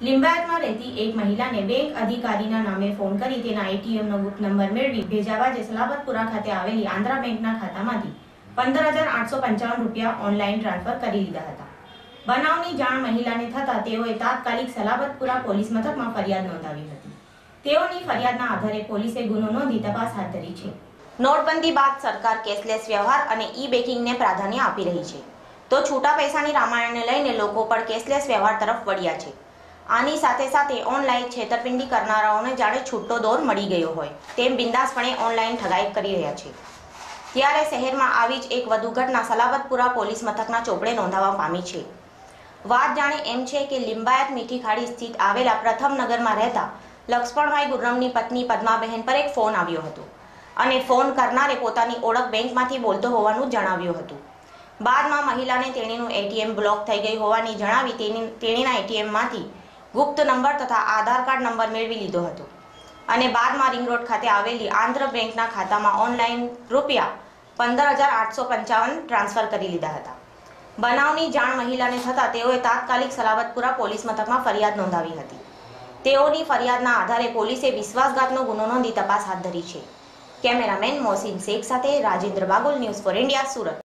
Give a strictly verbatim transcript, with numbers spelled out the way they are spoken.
લિંબાયતમાં રહેતી એક મહિલાને બેંક અધિકારીના નામે ફોન કરી તેના એટીએમનો ગુપ્ત નંબર મેળવી ભેજાબાજે સલાબતપુરા ખાતે આવેલી આંધ્રા બેંકના ખાતામાંથી પંદર હજાર આઠસો પંચાવન રૂપિયા ઓનલાઈન ટ્રાન્સફર કરી લીધા હતા। બનાવની જાણ મહિલાને થતા તેઓએ તાત્કાલિક સલાબતપુરા પોલીસ મથકમાં ફરિયાદ નોંધાવી હતી। તેઓની ફરિયાદના આધારે પોલીસે ગુનો નોંધી તપાસ હાથ ધરી છે। નોટબંધી બાદ સરકાર કેશલેસ વ્યવહાર અને ઈ બેન્કિંગને પ્રાધાન્ય આપી રહી છે, તો છૂટા પૈસાની રામાયણને લઈને લોકો પણ કેશલેસ વ્યવહાર તરફ વળ્યા છે। આની સાથે સાથે ઓનલાઈન છેતરપિંડી કરનારાઓને જાણે છૂટો દોર મળી ગયો હોય તેમ બિંદાસપણે ઓનલાઈન ઠગાઈ કરી રહ્યા છે। ત્યારે શહેરમાં આવી જ એક વધુ ઘટના સલાબતપુરા પોલીસ મથકના ચોપડે નોંધાવા પામી છે। વાત જાણે એમ છે કે લિંબાયત મીઠી ખાડી સ્થિત આવેલા પ્રથમ નગરમાં રહેતા લક્ષ્મણભાઈ ગુર્રમની પત્ની પદ્માબહેન પર એક ફોન આવ્યો હતો અને ફોન કરનારે પોતાની ઓળખ બેંકમાંથી બોલતો હોવાનું જણાવ્યું હતું। બાદમાં મહિલાને તેણીનું એટીએમ બ્લોક થઈ ગઈ હોવાની જણાવી તેની તેણીના એટીએમમાંથી ગુપ્ત નંબર તથા આધાર કાર્ડ નંબર મેળવી લીધો હતો અને બાદમાં રિંગ રોડ ખાતે આવેલી આંધ્ર બેંકના ખાતામાં ઓનલાઈન રૂપિયા પંદર હજાર આઠસો પંચાવન ટ્રાન્સફર કરી લીધા હતા। બનાવની જાણ મહિલાને થતાં તેઓએ તાત્કાલિક સલાબતપુરા પોલીસ મથકમાં ફરિયાદ નોંધાવી હતી। તેઓની ફરિયાદના આધારે પોલીસે વિશ્વાસઘાતનો ગુનો નોંધી તપાસ હાથ ધરી છે। કેમેરામેન મોહસિન શેખ સાથે Rajendra Bagul, news for India, Surat.